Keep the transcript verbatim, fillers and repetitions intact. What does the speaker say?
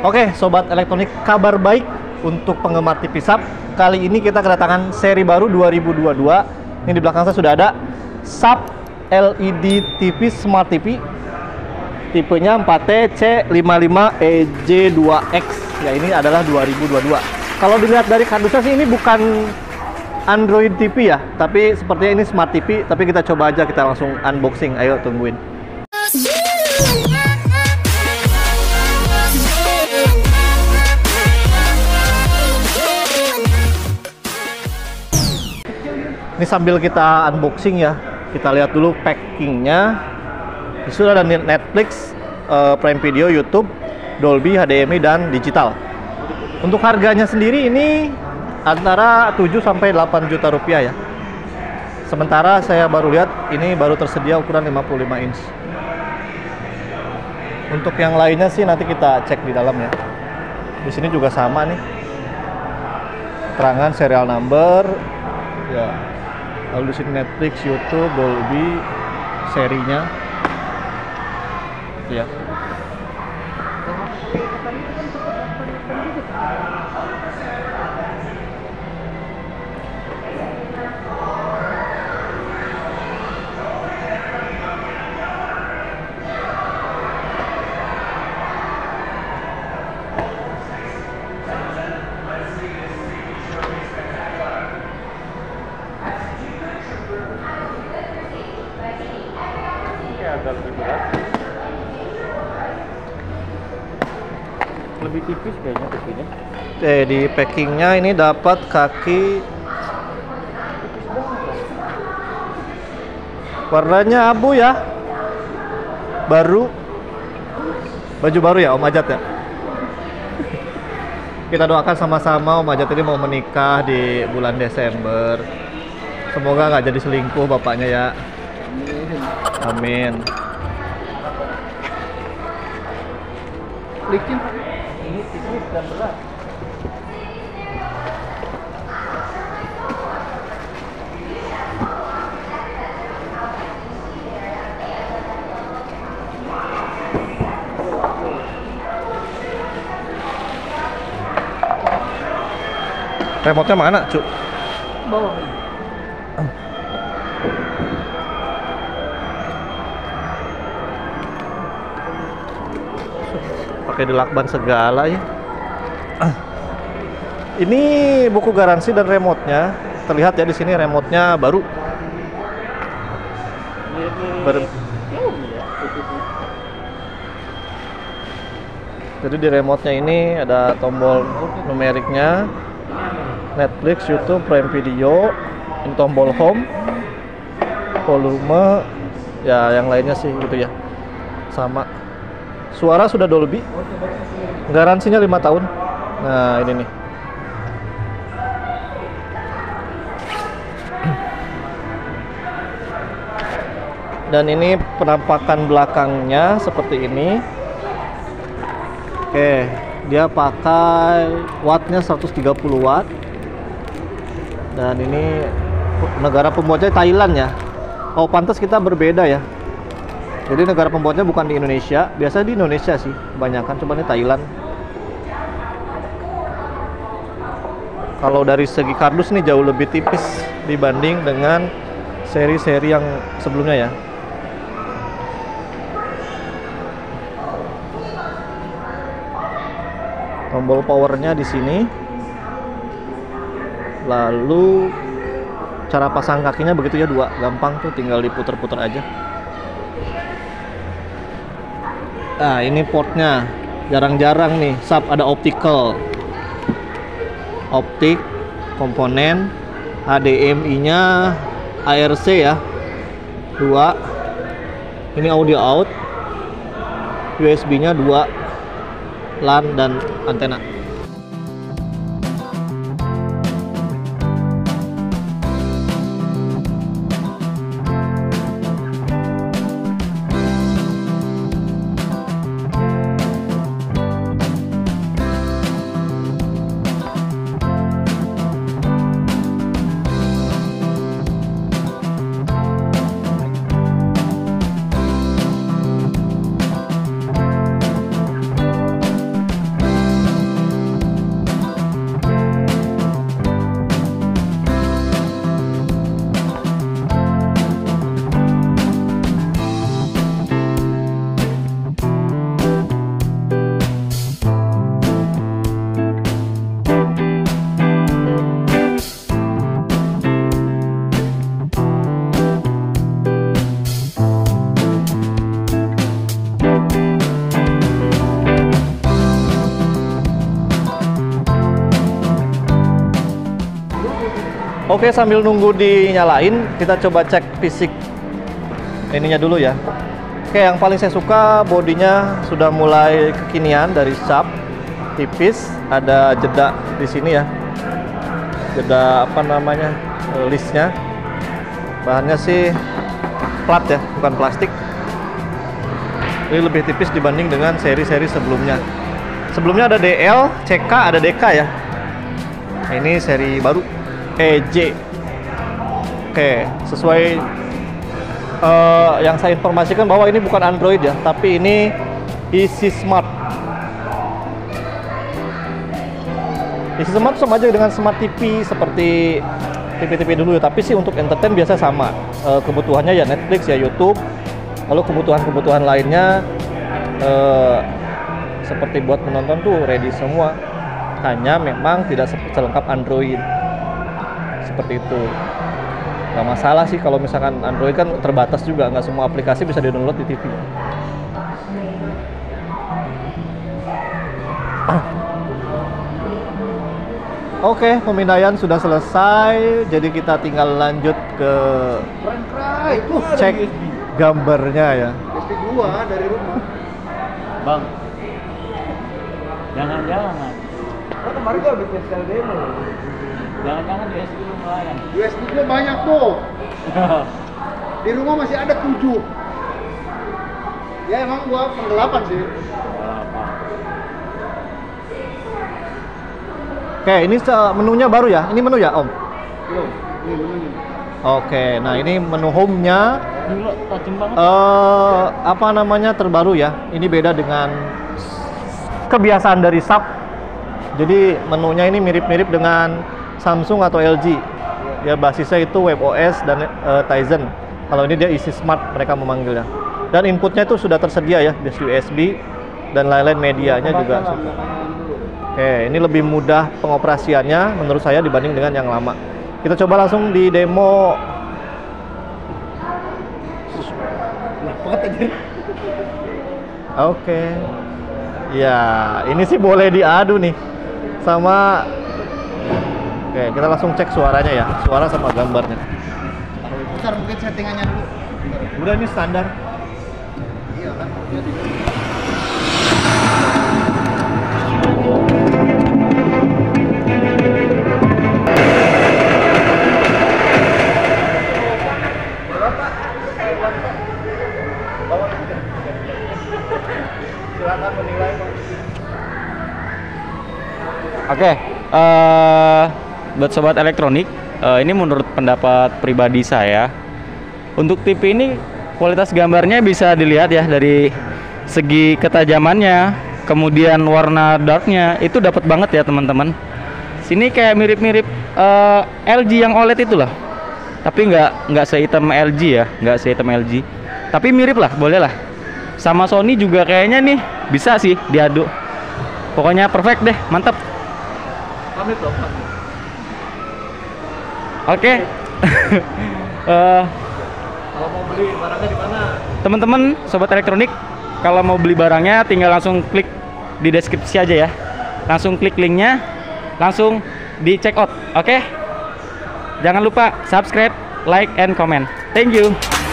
Oke, sobat elektronik, kabar baik untuk penggemar T V S A P. Kali ini kita kedatangan seri baru dua ribu dua puluh dua. Ini di belakang saya sudah ada S A P L E D T V Smart T V. Tipenya empat T C lima lima E J dua X. Ya, ini adalah dua ribu dua puluh dua. Kalau dilihat dari kardusnya sih ini bukan Android T V ya, tapi sepertinya ini Smart T V. Tapi kita coba aja, kita langsung unboxing. Ayo tungguin. Ini sambil kita unboxing ya, kita lihat dulu packingnya. Sudah ada Netflix, uh, Prime Video, YouTube, Dolby, H D M I, dan digital. Untuk harganya sendiri ini antara tujuh sampai delapan juta rupiah ya. Sementara saya baru lihat ini baru tersedia ukuran lima puluh lima inch. Untuk yang lainnya sih nanti kita cek di dalam ya. Di sini juga sama nih. Keterangan serial number ya. Lalu di sini Netflix, YouTube, Dolby, serinya, ya. Agak lebih berat, lebih tipis kayaknya kakinya. Eh, di packingnya ini dapat kaki warnanya abu ya, baru, baju baru ya Om Ajat ya. Kita doakan sama-sama Om Ajat ini mau menikah di bulan Desember. Semoga nggak jadi selingkuh bapaknya ya. Amin. Licin, ini tipis dan berat. Remote-nya mana, Cuk? Bawah. Pakai dilakban segala ya. Ini buku garansi dan remote-nya terlihat ya di sini, remote-nya baru. Ber Jadi di remote-nya ini ada tombol numeriknya, Netflix, YouTube, Prime Video, ini tombol home, volume, ya yang lainnya sih gitu ya. Sama. Suara sudah Dolby, garansinya lima tahun. Nah ini nih. Dan ini penampakan belakangnya seperti ini. Oke, dia pakai wattnya seratus tiga puluh watt. Dan ini negara pembuatnya Thailand ya. Oh pantas kita berbeda ya. Jadi negara pembuatnya bukan di Indonesia, biasa di Indonesia sih, kebanyakan, cuma ini Thailand. Kalau dari segi kardus nih jauh lebih tipis dibanding dengan seri-seri yang sebelumnya ya. Tombol powernya di sini. Lalu cara pasang kakinya begitu ya, dua, gampang tuh, tinggal diputer-puter aja. Nah ini portnya, jarang-jarang nih S A P ada optical, optik, komponen, H D M I nya A R C ya, dua. Ini audio out, U S B nya dua, LAN dan antena. Oke, sambil nunggu dinyalain, kita coba cek fisik ininya dulu ya. Oke, yang paling saya suka bodinya sudah mulai kekinian dari Sharp, tipis, ada jeda di sini ya. Jeda apa namanya? Listnya. Bahannya sih plat ya, bukan plastik. Ini lebih tipis dibanding dengan seri-seri sebelumnya. Sebelumnya ada D L, C K, ada D K ya. Nah, ini seri baru E J. Oke, sesuai uh, yang saya informasikan bahwa ini bukan Android ya, tapi ini Easy Smart. Easy Smart sama aja dengan Smart T V seperti T V-T V dulu ya, tapi sih untuk entertain biasa sama. Uh, kebutuhannya ya Netflix ya YouTube. Lalu kebutuhan-kebutuhan lainnya uh, seperti buat menonton tuh ready semua. Hanya memang tidak selengkap Android. Seperti itu. Nggak masalah sih kalau misalkan Android kan terbatas juga, nggak semua aplikasi bisa di-download di T V. Oke, pemindaian sudah selesai, jadi kita tinggal lanjut ke cek gambarnya ya. S P dua dari rumah. Bang, jangan-jangan. Oh, kemarin gua bikin style demo. Jangan-jangan di S D belum layan. U S B gua banyak tuh. Di rumah masih ada tujuh. Ya emang gua penggelapan sih. Oke, ini menunya baru ya? Ini menu ya, Om? Belum. Ini menunya. Oke, nah ini menu home-nya Gila, tajam banget. eh apa namanya terbaru ya. Ini beda dengan kebiasaan dari Sharp. Jadi menunya ini mirip-mirip dengan Samsung atau L G. Ya basisnya itu WebOS dan eh, Tizen. Kalau ini dia Easy Smart mereka memanggilnya. Dan inputnya itu sudah tersedia ya, disk U S B dan lain-lain medianya juga sudah. Oke, ini lebih mudah pengoperasiannya menurut saya dibanding dengan yang lama. Kita coba langsung di demo. Oke. Ya, ini sih boleh diadu nih sama. Oke, kita langsung cek suaranya ya, suara sama gambarnya. Bentar, mungkin settingannya dulu. Udah ini standar. Iya kan. Silakan menilai, Pak. Oke, eh, buat sobat elektronik, eh, ini menurut pendapat pribadi saya, untuk T V ini kualitas gambarnya bisa dilihat ya dari segi ketajamannya, kemudian warna darknya itu dapat banget ya teman-teman. Sini kayak mirip-mirip eh, L G yang O L E D itu lah, tapi nggak nggak sehitam L G ya, nggak sehitam L G, tapi mirip lah, boleh lah. Sama Sony juga kayaknya nih bisa sih diadu. Pokoknya perfect deh, mantap. Pamit dong, pamit. Oke. Eh, Kalau mau beli barangnya di mana? teman-teman sobat elektronik, kalau mau beli barangnya tinggal langsung klik di deskripsi aja ya. Langsung klik linknya, langsung di check out. Oke. Jangan lupa subscribe, like, and comment. Thank you.